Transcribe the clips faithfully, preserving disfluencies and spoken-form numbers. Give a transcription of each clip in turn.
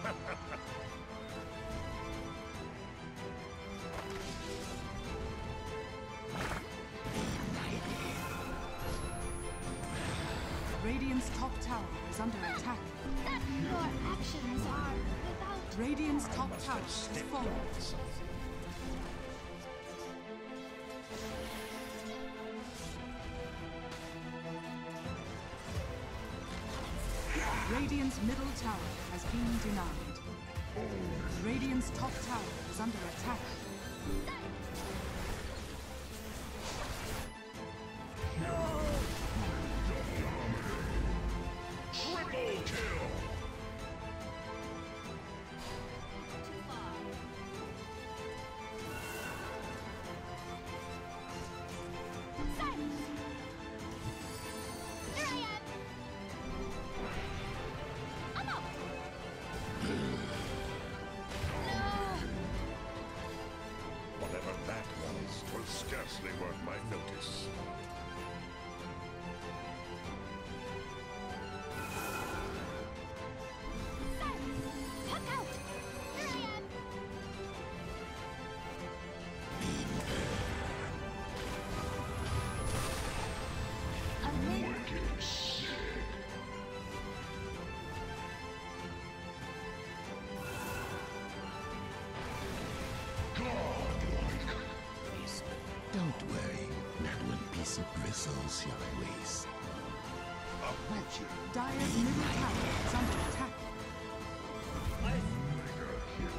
Radiant's top tower is under attack. Your actions are without... Radiant's top tower has fallen. Radiant's middle tower has been denied. Radiant's top tower is under attack. Triple kill! Too far. Silence! Here I am! I'm up! No! Whatever that was, was scarcely worth my notice. Don't worry, not one piece of bristles shall I waste. Approaching. Dire's middle tower is under attack. Mega kill.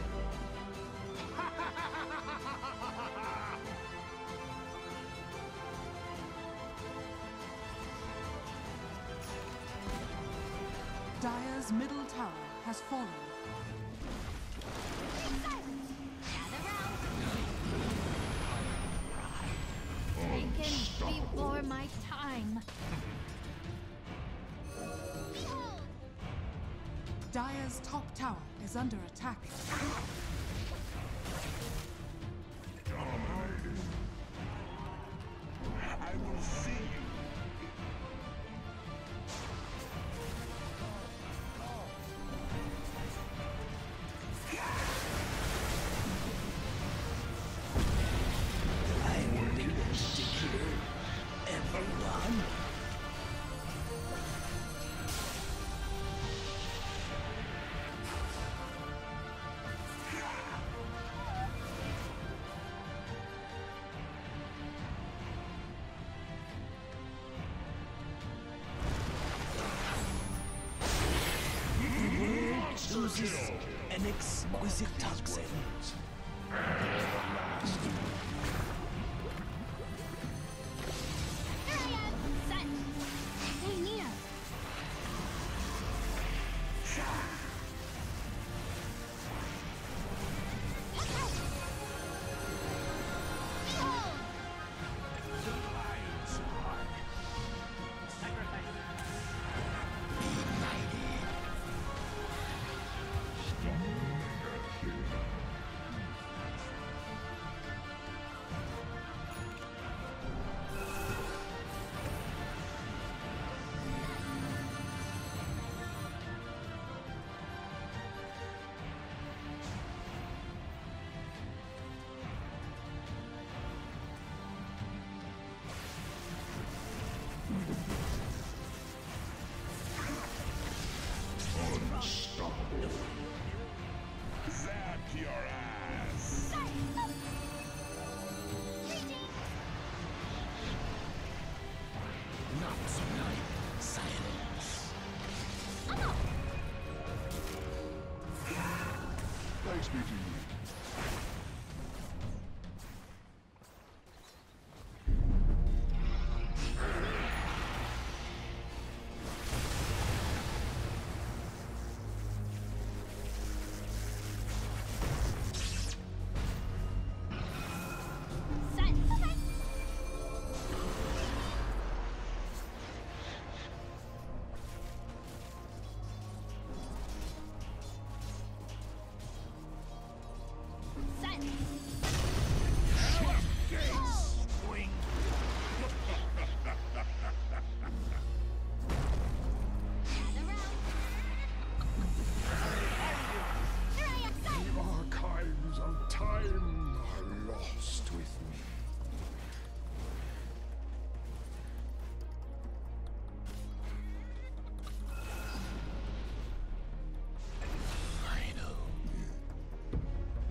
Dire's middle tower has fallen. Taken before my time. Dire's top tower is under attack. Dominated. I will see you. I will be able to kill everyone. Chooses an exquisite toxin. Here I am! Set! Stay near! Behold!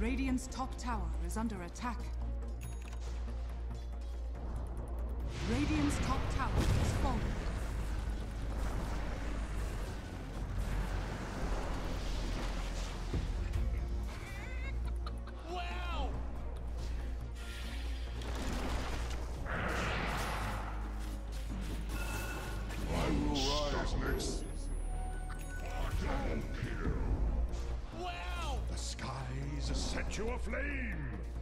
Radiant's top tower is under attack. Radiant's top tower is falling. Wow! I will rise next. Double kill. Wow! The skies set you aflame.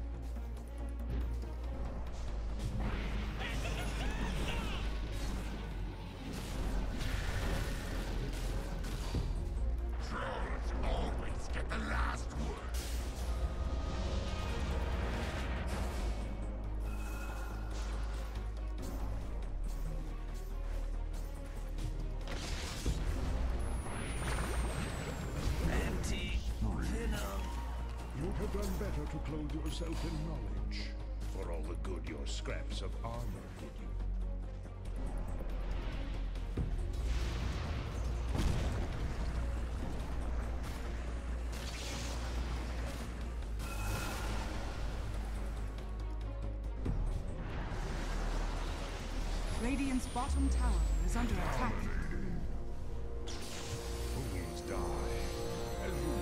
You'd have done better to clothe yourself in knowledge. For all the good your scraps of armor did you. Radiant's bottom tower is under attack. Fools die. As you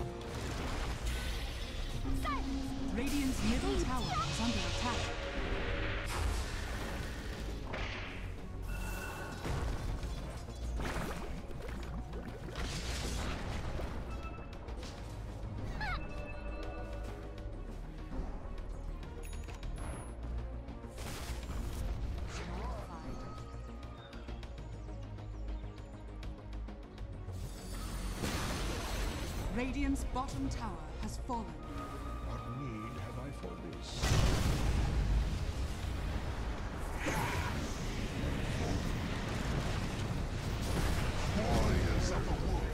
will. Radiant's middle tower is under attack. Radiant's bottom tower has fallen. What need have I for this? Warriors of the wood.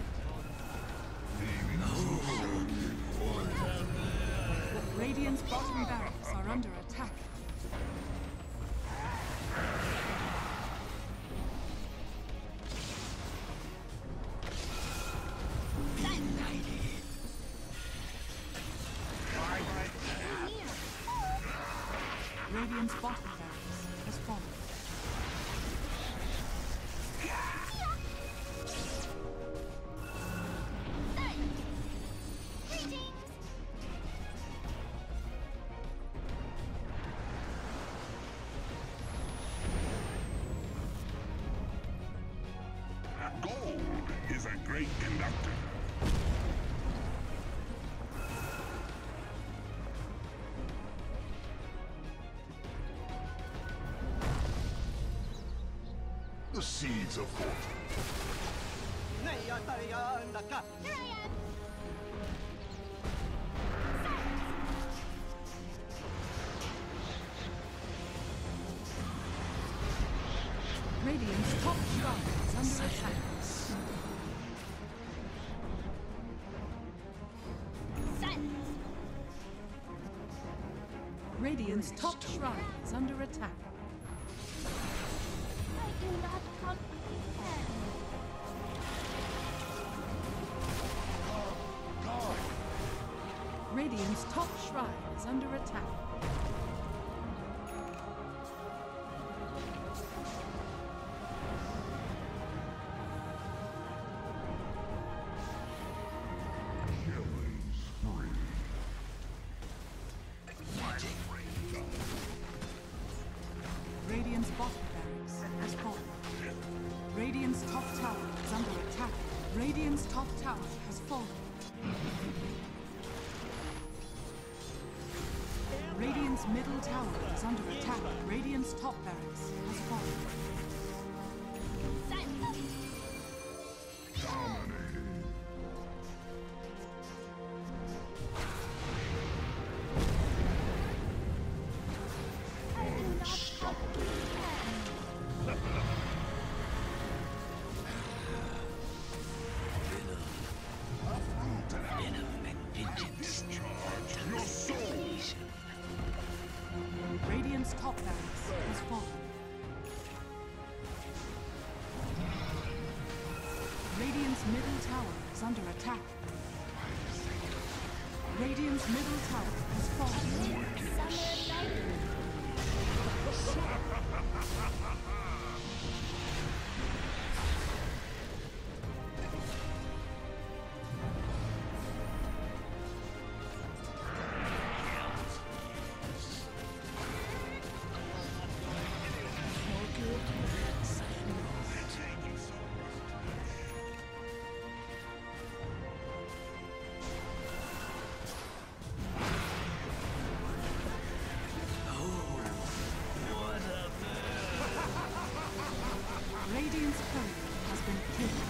Radiant's bottom barracks are under attack. Radiant's bottom barracks has fallen. Gold is a great conductor. The seeds of fortune. Here I am. Radiant's top shrine is under attack. Silence. Radiant's top shrine is under attack. I do not comprehend. Radiant's top shrine is under attack. Radiant's bottom barracks has fallen. Radiant's top tower is under attack. Radiant's top tower has fallen. Radiant's middle tower is under attack. Radiant's top barracks has fallen. Silence. I do not comprehend. Your soul. Radiant's top barracks has fallen. Radiant's middle tower is under attack. Radiant's middle tower has fallen. Summer night. Radiant's courier has been killed.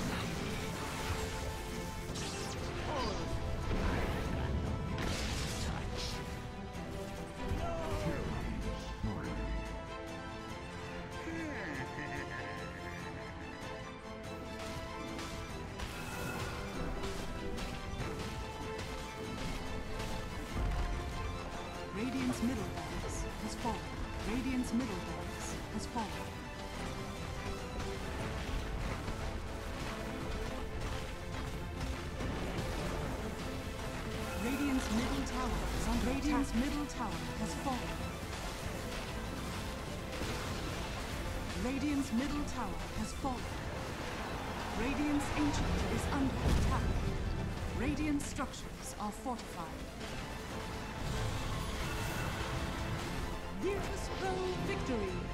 Radiant's middle barracks has fallen. Radiant's middle barracks has fallen. Radiant's middle tower is on Radiant's middle tower has fallen. Radiant's middle tower has fallen. Radiant's ancient is under attack. Radiant structures are fortified. Virtus Pro victory!